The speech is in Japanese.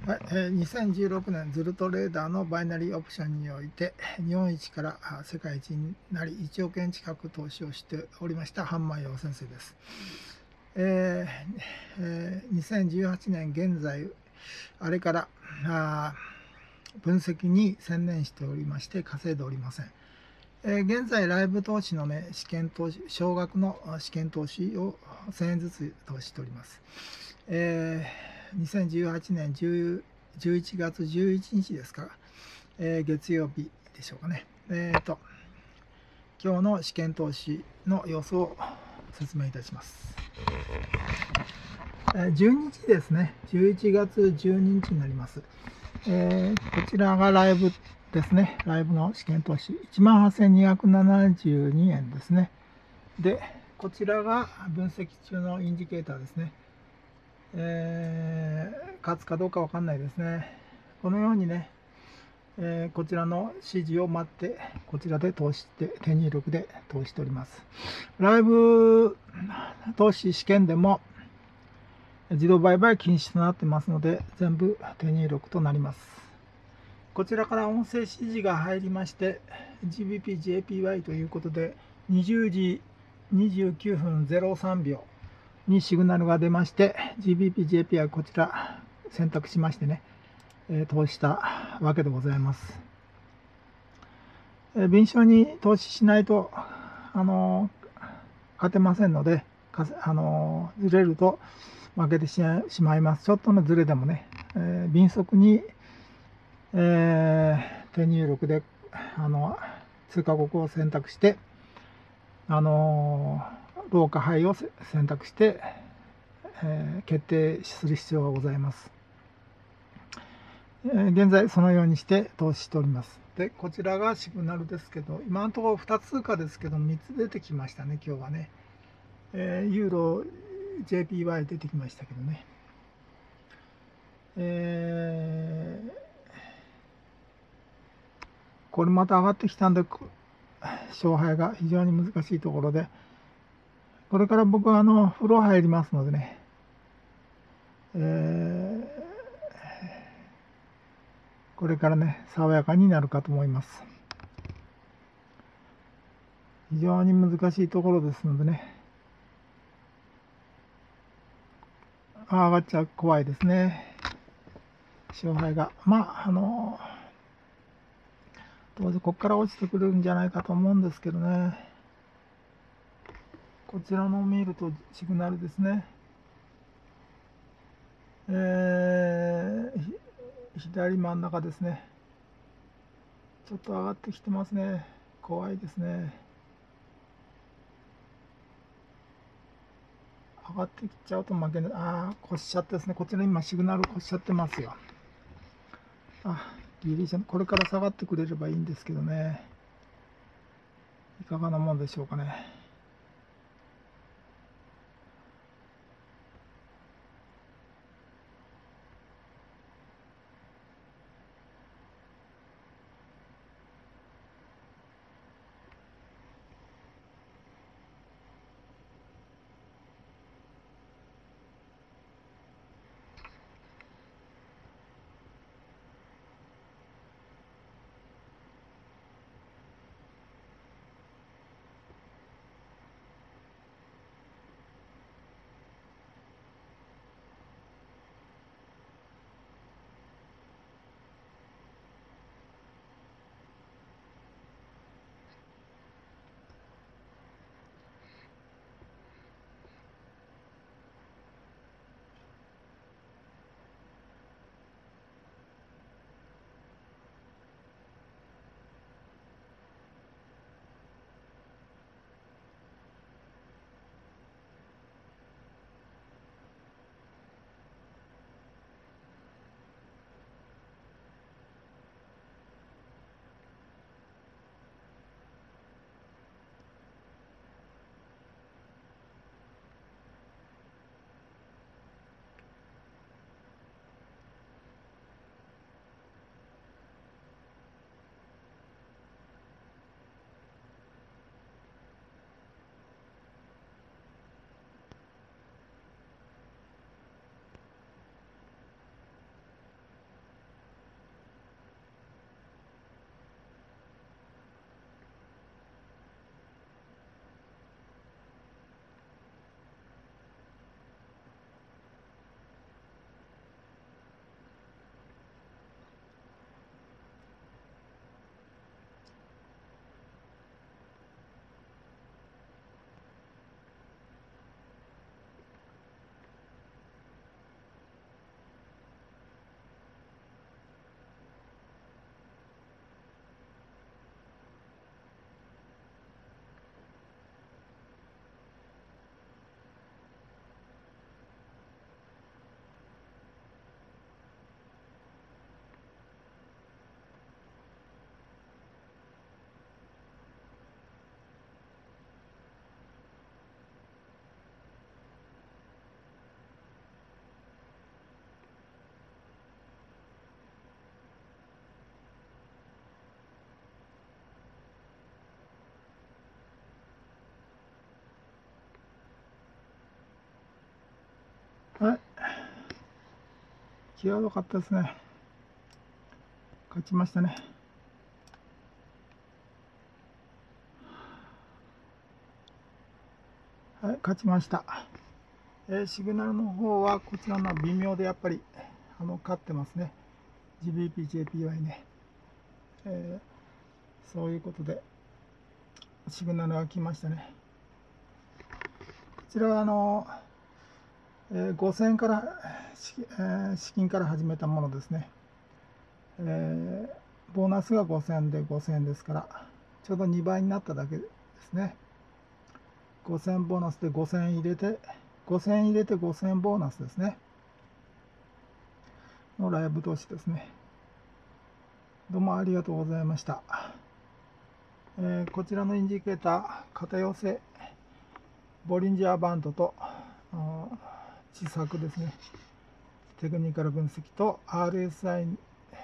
はい、2016年ズルトレーダーのバイナリーオプションにおいて日本一から世界一になり1億円近く投資をしておりました半満陽先生です。2018年現在あれから分析に専念しておりまして稼いでおりません。現在ライブ投資のね試験投資少額の試験投資を1000円ずつ投資しております。2018年11月11日ですか、月曜日でしょうかね。今日の試験投資の様子を説明いたします。12日ですね。11月12日になります。こちらがライブですね。ライブの試験投資。18,272 円ですね。で、こちらが分析中のインジケーターですね。勝つかどうかわかんないですね。このようにね、こちらの指示を待って、こちらで投資して、手入力で投資しております。ライブ投資試験でも自動売買禁止となってますので、全部手入力となります。こちらから音声指示が入りまして、GBPJPY ということで、20時29分03秒にシグナルが出まして、GBPJPY こちら選択しましてね、投資したわけでございます。便証に投資しないと、勝てませんので、ずれると負けてしまいます。ちょっとのずれでもね、便速に、手入力で通過国を選択して、ローかハイを選択して、決定する必要がございます。現在そのようにして投資しております。で、こちらがシグナルですけど、今のところ2通貨ですけど、3つ出てきましたね、今日はね。ユーロ、JPY 出てきましたけどね。これまた上がってきたんで、勝敗が非常に難しいところで、これから僕は風呂入りますのでね、これからね、爽やかになるかと思います。非常に難しいところですのでね、上がっちゃう怖いですね。勝敗が。どうせここから落ちてくるんじゃないかと思うんですけどね。こちらの見るとシグナルですね。左真ん中ですね。ちょっと上がってきてますね。怖いですね。上がってきちゃうと負けない。越しちゃってですね。こちら今シグナル越しちゃってますよ。ギリシャ、これから下がってくれればいいんですけどね。いかがなもんでしょうかね。 際どかったですね。勝ちましたね。はい、勝ちました。シグナルの方はこちらの微妙でやっぱり勝ってますね。GBPJPY ね。そういうことでシグナルが来ましたね。こちらは5000円から資金から始めたものですね。ボーナスが5000円で5000円ですから、ちょうど2倍になっただけですね。5000円ボーナスで5000円入れて、5000円入れて5000円ボーナスですね。のライブ投資ですね。どうもありがとうございました。こちらのインジケーター、片寄せ、ボリンジャーバンドと、小さくですね、テクニカル分析と RSI